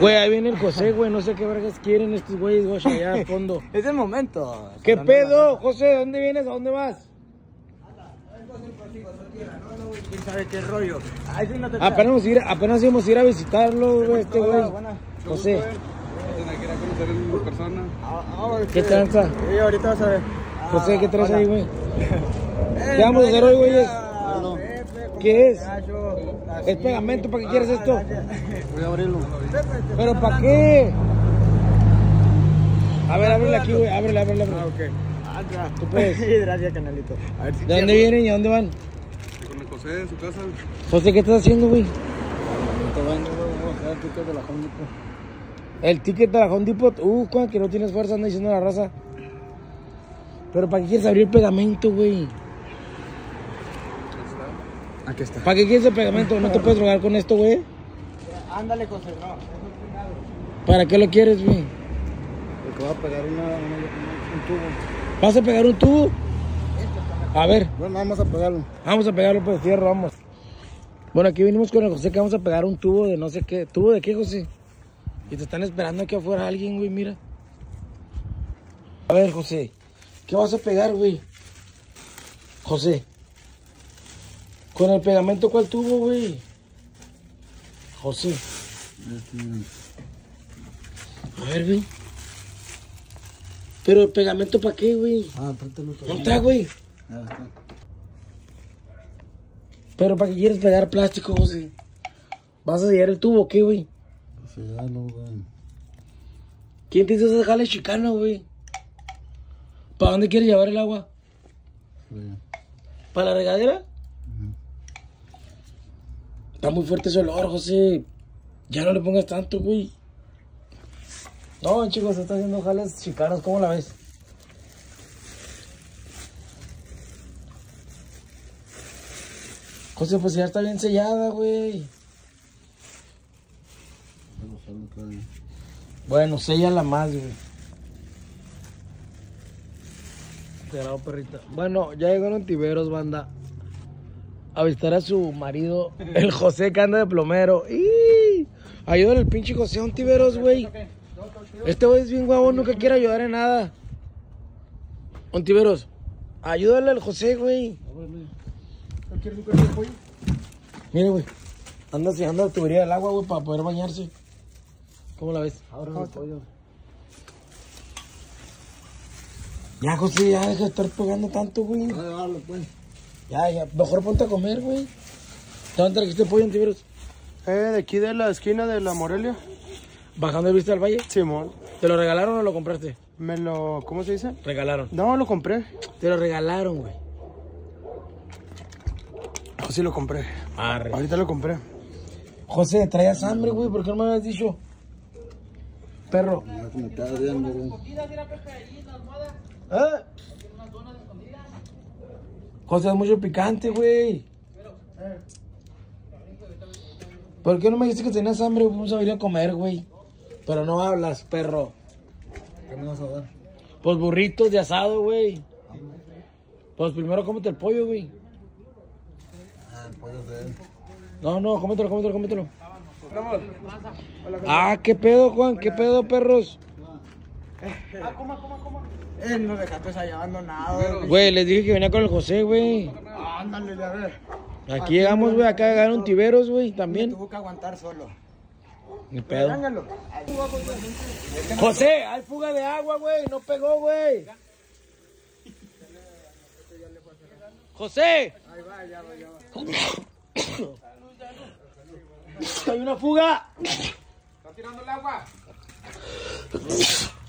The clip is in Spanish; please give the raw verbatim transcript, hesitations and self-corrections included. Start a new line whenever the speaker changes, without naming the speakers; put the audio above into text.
Güey, ahí viene el José, güey. No sé qué vergas quieren estos güeyes, güey, allá al fondo.
Es el momento.
¿Qué pedo, José? ¿De dónde vienes? ¿A dónde vas?
¿Quién sabe qué rollo? Ay, sí, no te
Apenas íbamos a ir, apenas íbamos a, ir a visitarlo, güey, este güey. José.
Quería conocer en persona.
¿Qué tranza?
Sí, ahorita vas a ver.
José, ¿qué traes ahí, güey? ¿Qué vamos a hacer hoy, güeyes? ¿Qué es? ¿Es pegamento? ¿Para qué quieres esto?
Voy a abrirlo.
¿Pero para qué? A ver, ábrele aquí, güey. Ábrele, ábrele, ábrele.
Ah, ok.
¿Tú puedes?
Sí, gracias, canalito. A ver si
¿De dónde vienen y a dónde van?
Con el José en su casa.
José, ¿qué estás haciendo, güey?
el ticket de la Home Depot.
El ticket de la Home Depot. Uh, Juan, que no tienes fuerza, anda diciendo la raza. ¿Pero para qué quieres abrir pegamento, güey?
Aquí está.
¿Para qué quieres el pegamento? ¿No te puedes drogar con esto, güey?
Ándale, José, no.
¿Para qué lo quieres, güey?
Porque voy a pegar una, una- un tubo.
¿Vas a pegar un tubo? A ver,
Bueno, vamos a pegarlo.
vamos a pegarlo, pues, fierro, vamos. Bueno, aquí venimos con el José que vamos a pegar un tubo de no sé qué. ¿Tubo de qué, José? Y te están esperando aquí afuera alguien, güey, mira. A ver, José, ¿qué vas a pegar, güey? José. ¿Con el pegamento cuál tubo, güey? José. A ver, güey. ¿Pero el pegamento para qué, güey?
Ah, apártalo.
¿Dónde está, güey?
Ya está.
¿Pero para qué quieres pegar plástico, José? ¿Vas a sellar el tubo o qué, güey?
Pues ya no, güey.
¿Quién te hizo ese jale chicano, güey? ¿Para dónde quieres llevar el agua?
Sí.
¿Para la regadera? Está muy fuerte ese olor, José. Ya no le pongas tanto, güey. No, chicos, se está haciendo jales chicanos. ¿Cómo la ves? José, pues ya está bien sellada, güey. Bueno, séllala más, güey. Te grabo, perrita. Bueno, ya llegaron Tiberos, banda. A visitar a su marido, el José, que anda de plomero. ¡Y! Ayúdale al pinche José a un Tiberos, güey. Este güey es bien guapo, nunca quiere ayudar en nada. Un Tiberos, ayúdale al José, güey. Mira, güey. Anda sellando la tubería del agua, güey, para poder bañarse. ¿Cómo la ves? Ya, José, ya deja de estar pegando tanto, güey.
pues.
Ya, ya. Mejor ponte a comer, güey. ¿Dónde trajiste pollo en Tiberos?
Eh, de aquí de la esquina de la Morelia.
¿Bajando de vista al valle?
Simón.
¿Te lo regalaron o lo compraste?
Me lo... ¿Cómo se dice?
Regalaron.
No, lo compré.
Te lo regalaron, güey.
Oh, sí lo compré.
Arre.
Ahorita lo compré.
José, traías hambre, güey. ¿Por qué no me habías dicho? Perro.
Me está ardiendo, güey.
¿Eh? José, es mucho picante, güey. ¿Por qué no me dijiste que tenías hambre? Vamos a ir a comer, güey. Pero no hablas, perro.
¿Qué me vas a dar?
Pues burritos de asado, güey. Pues primero cómete el pollo, güey.
Ah, el pollo de él.
No, no, cómetelo, cómetelo, cómetelo. Ah, ¿qué pedo, Juan? ¿Qué pedo, perros?
Eh, no dejaste allá abandonado.
Güey, les dije que venía con el José, güey.
Ándale, ya ver.
Aquí llegamos, güey. Acá llegaron Tiberos, güey,
Me
también.
tuvo que aguantar solo.
Ni pedo.
Dángalo.
José, hay fuga de agua, güey. No pegó, güey. José.
Ahí va, ya va, ya va.
Hay una fuga.
¿Está tirando el agua?